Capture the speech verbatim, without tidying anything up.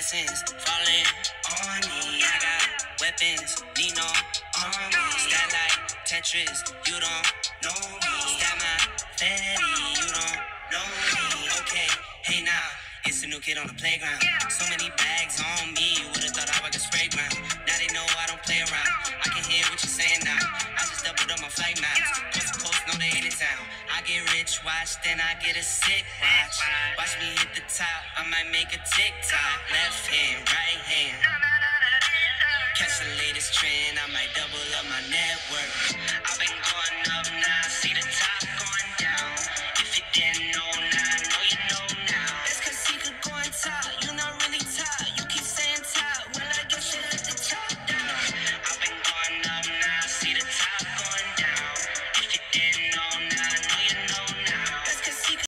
blessings falling on me. I got weapons, need no army. Stat like Tetris, you don't know me. Stat my fatty, you don't know me. Okay, hey now, it's a new kid on the playground. So many bags on me, you would've thought I was a spray ground. Now they know I don't play around. I can hear what you're saying now. I just doubled up my flight miles. Coast to coast, know they ain't in town. I get rich, watch, then I get a sick watch. Watch me hit the top, I might make a TikTok. Left hand, right hand. Catch the latest trend, I might double up my network.